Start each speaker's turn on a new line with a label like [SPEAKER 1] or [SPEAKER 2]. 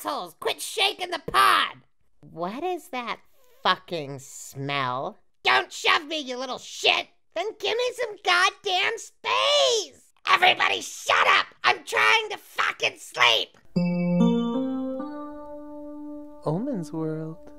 [SPEAKER 1] assholes! Quit shaking the pod!
[SPEAKER 2] What is that fucking smell?
[SPEAKER 1] Don't shove me, you little shit! Then give me some goddamn space! Everybody shut up! I'm trying to fucking sleep!
[SPEAKER 3] Ullman's world.